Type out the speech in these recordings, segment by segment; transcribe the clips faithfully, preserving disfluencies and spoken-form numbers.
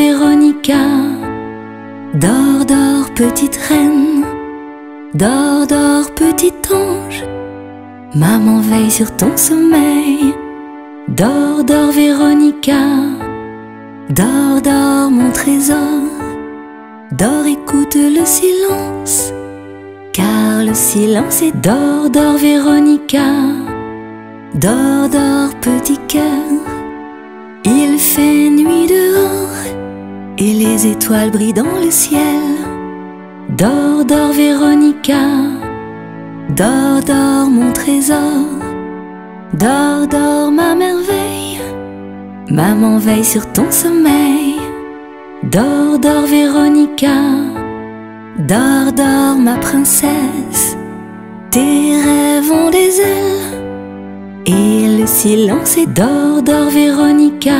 Véronica. Dors, dors, petite reine. Dors, dors, petit ange. Maman veille sur ton sommeil. Dors, dors, Véronica. Dors, dors, mon trésor. Dors, écoute le silence, car le silence est dors, dors, Véronica. Dors, dors, petit cœur. Il fait nuit dehors et les étoiles brillent dans le ciel. Dors, dors, Véronica. Dors, dors, mon trésor. Dors, dors, ma merveille. Maman veille sur ton sommeil. Dors, dors, Véronica. Dors, dors, ma princesse. Tes rêves ont des ailes et le silence est dors, dors, Véronica.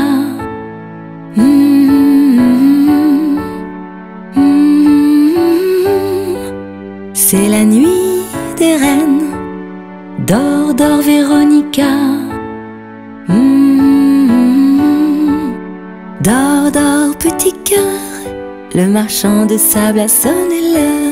Mmh, mmh, mmh. C'est la nuit des reines. Dors, dors, Véronica. Mmh. Dors, dors, petit cœur. Le marchand de sable a sonné l'heure.